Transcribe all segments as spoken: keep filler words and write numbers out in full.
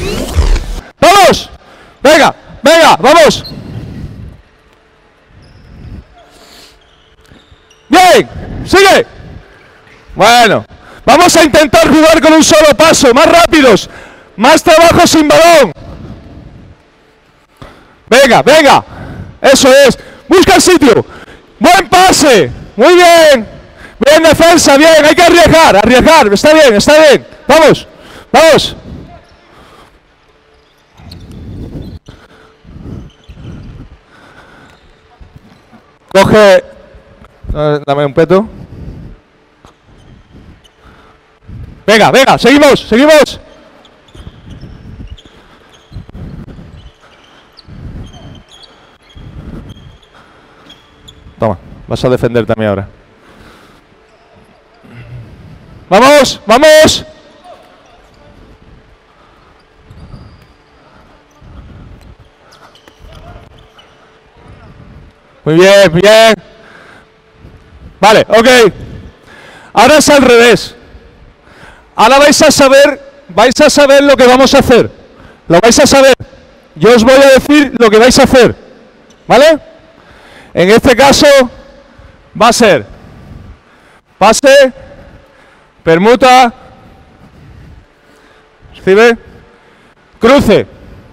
¡Vamos! ¡Venga! ¡Venga! ¡Vamos! ¡Bien! ¡Sigue! Bueno, vamos a intentar jugar con un solo paso, más rápidos, más trabajo sin balón. Venga, venga, eso es, busca el sitio, buen pase, muy bien, bien defensa, bien, hay que arriesgar, arriesgar, está bien, está bien, vamos, vamos. Coge, dame un peto. Venga, venga, seguimos, seguimos. Toma, vas a defender también ahora. ¡Vamos! ¡Vamos! Muy bien, bien. Vale, ok. Ahora es al revés. Ahora vais a saber, vais a saber lo que vamos a hacer. Lo vais a saber. Yo os voy a decir lo que vais a hacer. ¿Vale? En este caso va a ser pase, permuta, recibe, cruce.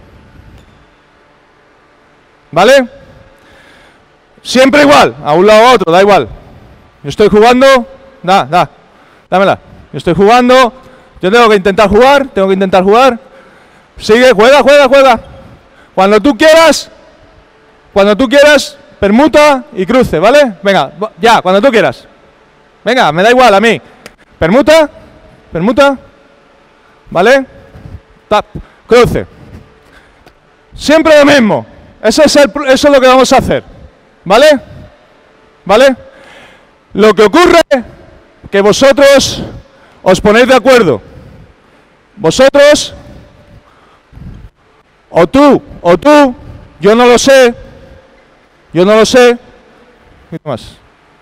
¿Vale? Siempre igual, a un lado o a otro, da igual. Yo estoy jugando, da, da, dámela. Yo estoy jugando, yo tengo que intentar jugar, tengo que intentar jugar. Sigue, juega, juega, juega. Cuando tú quieras, cuando tú quieras, permuta y cruce, ¿vale? Venga, ya, cuando tú quieras. Venga, me da igual a mí. Permuta, permuta, ¿vale? Tap, cruce. Siempre lo mismo. Eso es, el, eso es lo que vamos a hacer, ¿vale? ¿Vale? Lo que ocurre que vosotros os ponéis de acuerdo. Vosotros, o tú, o tú, yo no lo sé, yo no lo sé. ¿Qué más?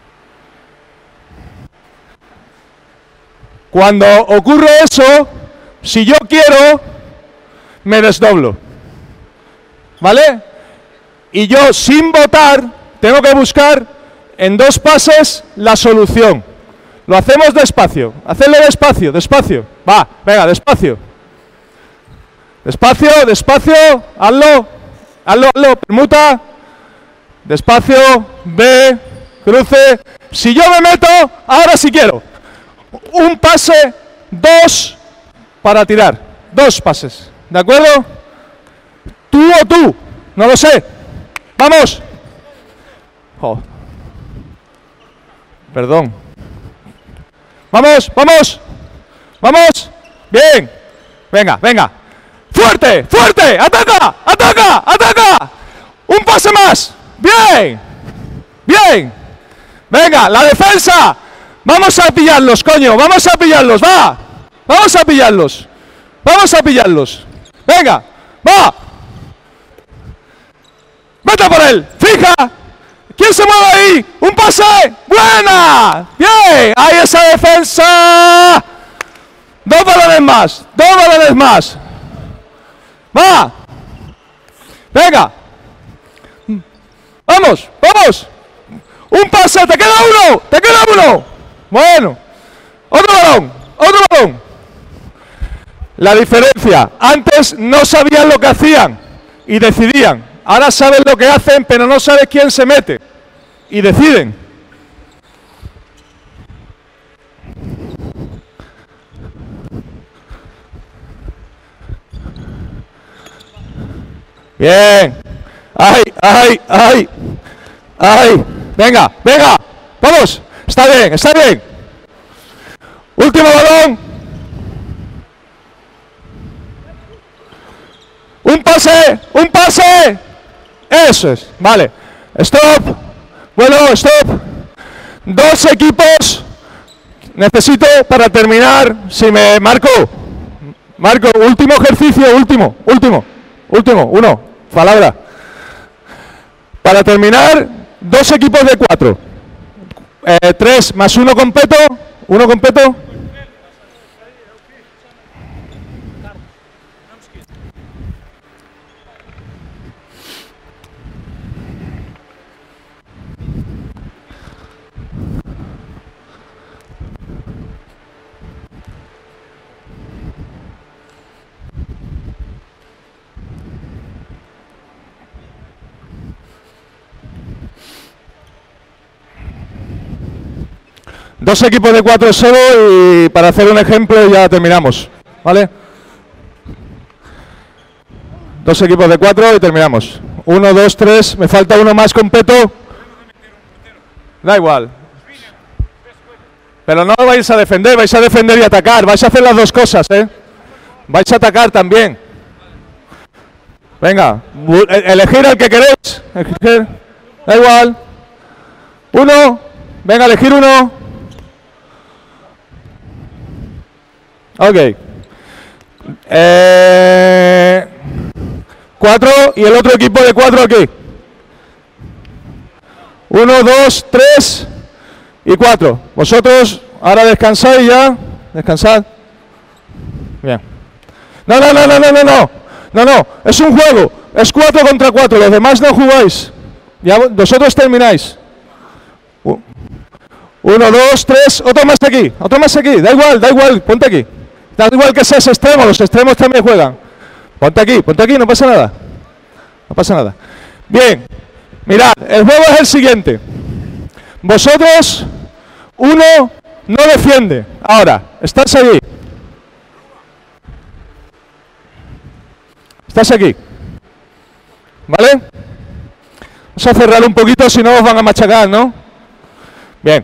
Cuando ocurre eso, si yo quiero, me desdoblo. ¿Vale? Y yo, sin votar, tengo que buscar en dos pases la solución. Lo hacemos despacio. Hacedlo despacio, despacio. Va, venga, despacio. Despacio, despacio. Hazlo. Hazlo, hazlo. Permuta. Despacio. Ve. Cruce. Si yo me meto, ahora sí quiero. Un pase, dos para tirar. Dos pases. ¿De acuerdo? Tú o tú. No lo sé. Vamos. Oh. Perdón. Vamos, vamos. Vamos. Bien. Venga, venga. Fuerte, fuerte. Ataca, ataca, ataca. Un pase más. Bien. Bien. Venga, la defensa. Vamos a pillarlos, coño. Vamos a pillarlos, va. Vamos a pillarlos. Vamos a pillarlos. Venga, va. Vete por él. Fija. ¿Quién se mueve ahí? ¡Un pase! ¡Buena! ¡Bien! ¡Ahí esa defensa! Dos balones más. Dos balones más. ¡Va! ¡Venga! ¡Vamos! ¡Vamos! ¡Un pase! ¡Te queda uno! ¡Te queda uno! Bueno. Otro balón. Otro balón. La diferencia. Antes no sabían lo que hacían y decidían. Ahora saben lo que hacen, pero no sabes quién se mete. Y deciden. Bien. ¡Ay, ay, ay! ¡Ay! Venga, venga. Vamos. Está bien, está bien. Último balón. Un pase, un pase. Eso es. Vale. Stop. Bueno, stop. Dos equipos. Necesito para terminar. Si me marco. Marco. Último ejercicio. Último. Último. Último. Uno. Palabra. Para terminar, dos equipos de cuatro. Eh, tres más uno completo. Uno completo. Dos equipos de cuatro solo y para hacer un ejemplo ya terminamos, ¿vale? Dos equipos de cuatro y terminamos. Uno, dos, tres, me falta uno más completo. Da igual. Pero no vais a defender, vais a defender y atacar. Vais a hacer las dos cosas, ¿eh? Vais a atacar también. Venga, elegir al que queréis. Elegir. Da igual. Uno. Venga, elegir uno. Ok. Eh, cuatro y el otro equipo de cuatro aquí. Uno, dos, tres y cuatro. Vosotros ahora descansáis ya. Descansad. Bien. No, no, no, no, no, no, no. No, no. Es un juego. Es cuatro contra cuatro. Los demás no jugáis. Ya vosotros termináis. Uno, dos, tres. Otro más aquí. Otro más aquí. Da igual, da igual. Ponte aquí. Da igual que seas extremo. Los extremos también juegan. Ponte aquí, ponte aquí. No pasa nada. No pasa nada. Bien. Mirad, el juego es el siguiente. Vosotros, uno no defiende. Ahora, estás allí. Estás aquí. ¿Vale? Vamos a cerrar un poquito, si no os van a machacar, ¿no? Bien.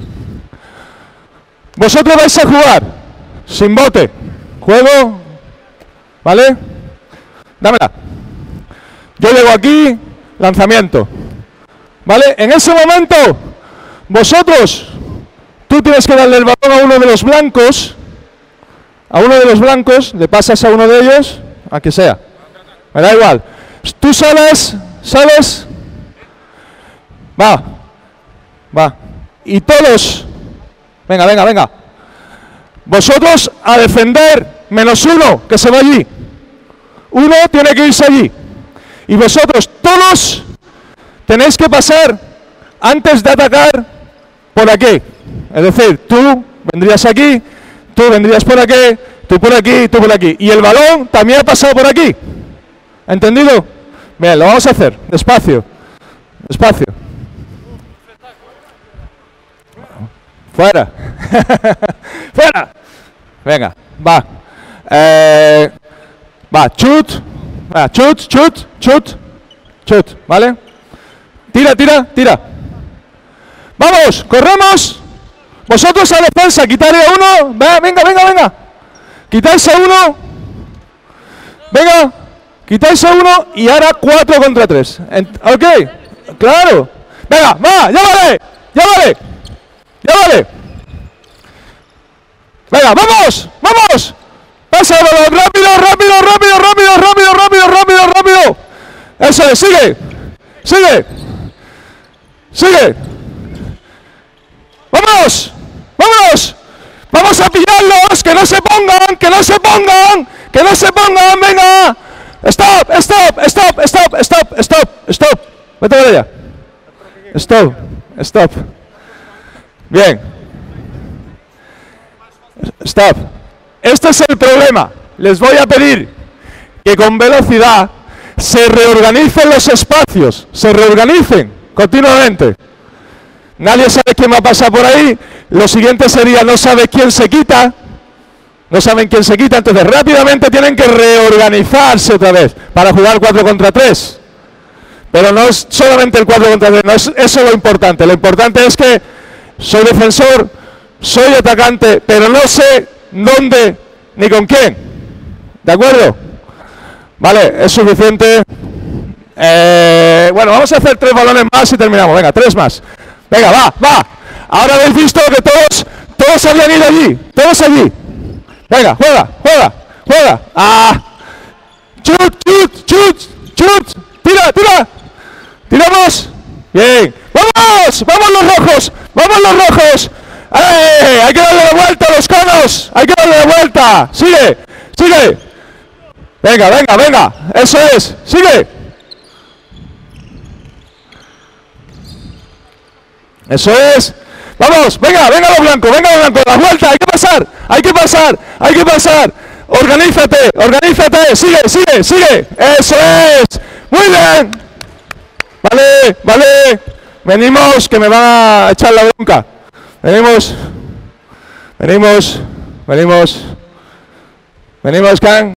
Vosotros vais a jugar sin bote. Juego. ¿Vale? Dámela. Yo llego aquí. Lanzamiento. ¿Vale? En ese momento, vosotros, tú tienes que darle el balón a uno de los blancos. A uno de los blancos, le pasas a uno de ellos, a que sea. Me da igual. Tú sales, sales. Va. Va. Y todos. Venga, venga, venga. Vosotros a defender, menos uno, que se va allí. Uno tiene que irse allí. Y vosotros todos tenéis que pasar antes de atacar por aquí. Es decir, tú vendrías aquí, tú vendrías por aquí, tú por aquí, tú por aquí. Y el balón también ha pasado por aquí. ¿Entendido? Bien, lo vamos a hacer. Despacio. Despacio. Fuera. Fuera. Venga, va. Eh, va, chut. Va, chut, chut, chut. Chut, ¿vale? Tira, tira, tira. Vamos, corremos. Vosotros a defensa, quitarle a uno. Va, venga, venga, venga. Quitáis a uno. Venga. Quitáis a uno y ahora cuatro contra tres. Ok, claro. Venga, va, ya vale. Ya vale. Ya vale. Venga, vamos, vamos. Pasa, rápido, rápido, rápido, rápido, rápido, rápido, rápido, rápido. Eso es, sigue. Sigue. Sigue. Vamos. Vamos. Vamos a pillarlos. Que no se pongan. Que no se pongan. Que no se pongan. Venga. Stop, stop, stop, stop, stop, stop, stop. Vete para allá. Stop, stop. Bien. Stop. Este es el problema. Les voy a pedir que con velocidad se reorganicen los espacios. Se reorganicen continuamente. Nadie sabe quién va a pasar por ahí. Lo siguiente sería no sabe quién se quita. No saben quién se quita. Entonces rápidamente tienen que reorganizarse otra vez para jugar cuatro contra tres. Pero no es solamente el cuatro contra tres. No es eso lo importante. Lo importante es que soy defensor, soy atacante, pero no sé dónde ni con quién. ¿De acuerdo? Vale, es suficiente. Eh, bueno, vamos a hacer tres balones más y terminamos. Venga, tres más. Venga, va, va. Ahora habéis visto que todos, todos habían ido allí. Todos allí. Venga, juega, juega, juega. Ah. Chut, chut, chut, chut. Tira, tira. Tiramos. Bien. ¡Vamos! ¡Vamos los rojos! ¡Vamos los rojos! ¡Eh! ¡Hay que darle la vuelta a los conos! ¡Hay que darle la vuelta! ¡Sigue! ¡Sigue! Venga, venga, venga. Eso es. ¡Sigue! Eso es. Vamos, venga, venga los blancos, venga los blancos. La vuelta, hay que pasar, hay que pasar, hay que pasar. Organízate, organízate. Sigue, sigue, sigue. Eso es. Muy bien. Vale, vale. Venimos, que me van a echar la bronca. Venimos. Venimos, venimos, venimos, Can.